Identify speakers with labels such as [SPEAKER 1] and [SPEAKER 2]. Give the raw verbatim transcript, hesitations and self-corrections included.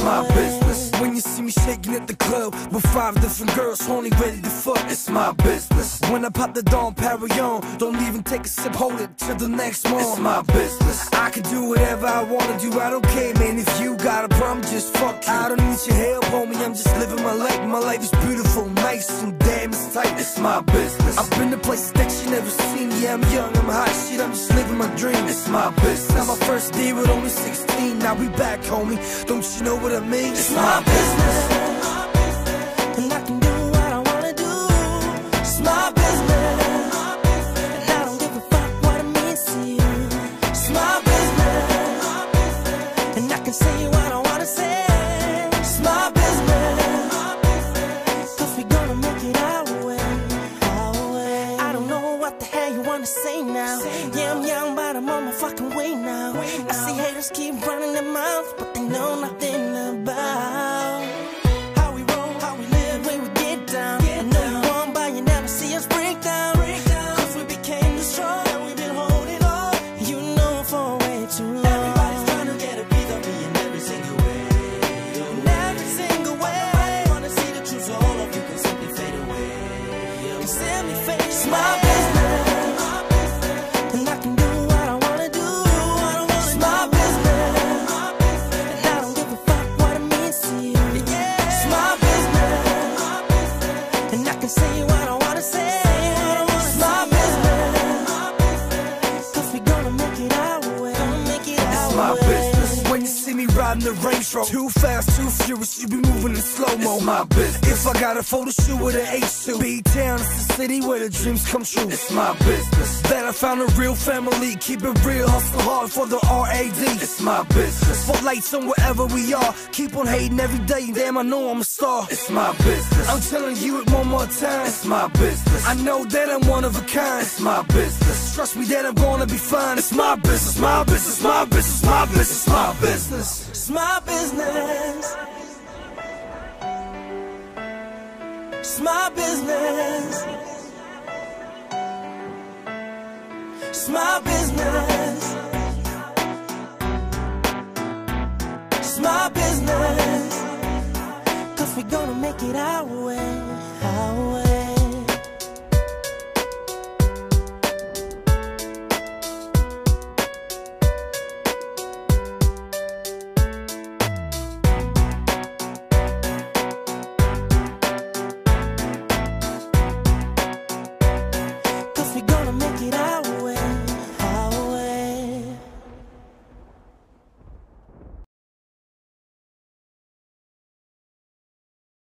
[SPEAKER 1] my business. When you see me shaking at the club with five different girls only ready to fuck, it's my business. When I pop the Dom Perignon, don't even take a sip, hold it till the next morning. It's my business. I can do whatever I wanna do, I don't care, man. If you got a problem, just fuck you. I don't need your help, homie, I'm just living my life. My life is beautiful, nice, and damn, it's tight. It's my business. I've been to places that you never seen. Yeah, I'm young, I'm hot shit, I'm just living my dream. It's my business. Now my first day with only sixteen, now we back, homie. Don't you know what I mean? It's my business. And I can do what I wanna do. It's my business. And I don't give a fuck what it means to you. It's my business. And I can say what I wanna say. It's my business. Cause we gonna make it our way, our way. I don't know what the hell you wanna say now. Yeah, I'm young, but I'm on my fucking way now. I see haters keep running their mouths, but they know nothing about how we roll, how we live, when we get down. I know you want, but you never see us break down. Cause we became the strong, and we've been holding on. You know for way too long. Everybody's trying to get a piece of me in every single way. In every single way. Nobody wanna see the truth, so all of you can simply fade away. And simply fade away. It's my business. And I can do what I wanna do. It's my business. And I don't give a fuck what it means to you. It's my business. And I can say what I wanna say. It's my business. Cause we gonna make it our way. It's my business. When you see me riding the Range Rover, too fast, too furious, you be moving in slow-mo. It's my business. If I got a photo shoot with an H two, B-Town is the city where the dreams come true. It's my business. That I found a real family, keep it real, hustle hard for the R A D. It's my business. Spotlights on wherever we are, keep on hating every day, damn I know I'm a star. It's my business. I'm telling you it one more time. It's my business. I know that I'm one of a kind. It's my business. Trust me that I'm gonna be fine. It's my business, my business, my business, my business, my business. It's my business. It's my business. It's my business. It's my business. Cause we gonna make it our way, our way.